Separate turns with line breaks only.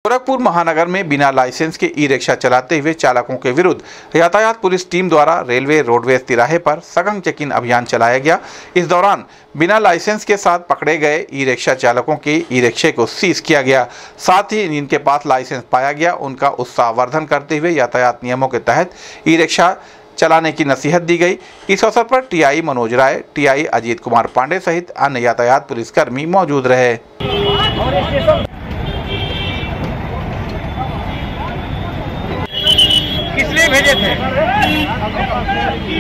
गोरखपुर महानगर में बिना लाइसेंस के ई रिक्शा चलाते हुए चालकों के विरुद्ध यातायात पुलिस टीम द्वारा रेलवे रोडवेज तिराहे पर सघन चेकिंग अभियान चलाया गया। इस दौरान बिना लाइसेंस के साथ पकड़े गए ई रिक्शा चालकों के ई रिक्शे को सीज किया गया। साथ ही जिनके पास लाइसेंस पाया गया उनका उत्साहवर्धन करते हुए यातायात नियमों के तहत ई रिक्शा चलाने की नसीहत दी गई। इस अवसर पर टीआई मनोज राय, टीआई अजीत कुमार पांडे सहित अन्य यातायात पुलिसकर्मी मौजूद रहे।
किस लिए भेजे थे?